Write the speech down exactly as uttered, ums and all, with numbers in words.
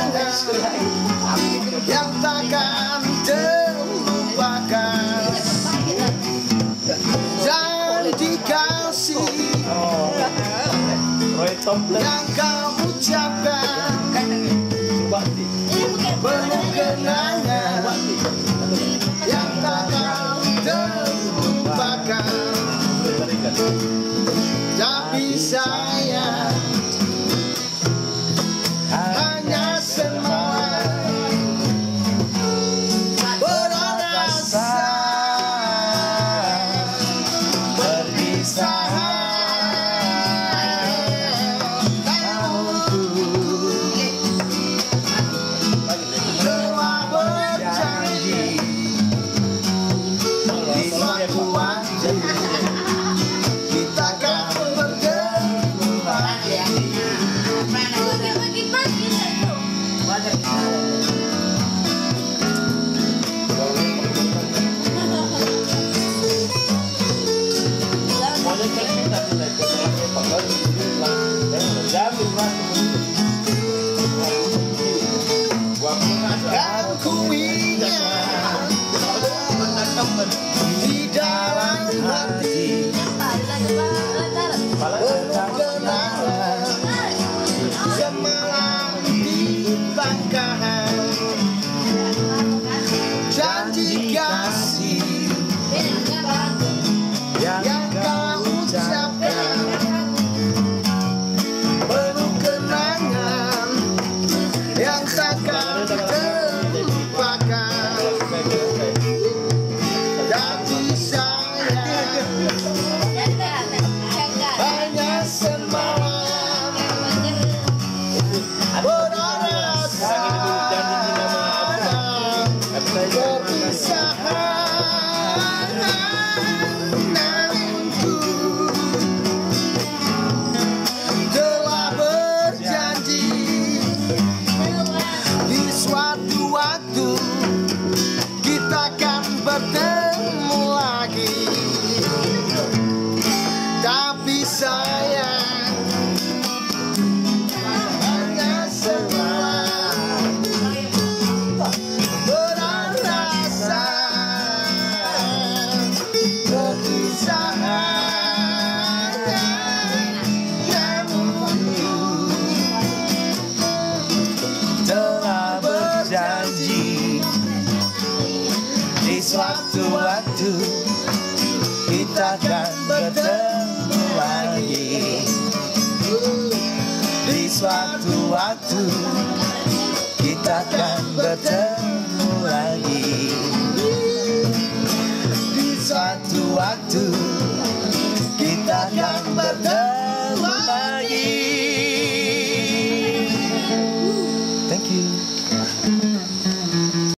yang takkan terlupakan. Janji kasih yang kau ucapkan penuh kenangan yang takkan terlupakan. Tapi saya hanya semua berasa perpisahan. Kamuku telah berjanji di suatu waktu kita akan bertemu lagi. Dan ku ingat di dalam hati kenangan semalam di Tangkahan. Janji kasih yang kau ucapkan penuh kenangan yang takkan terlupakan. Janji saya hanya semalam berasa perpisahan. Namun ku telah berjanji di suatu waktu kita akan bertemu lagi. Tapi sayang hanya semua berasa perpisahan. Namun telah berjanji di suatu waktu kita akan bertemu lagi. Di suatu waktu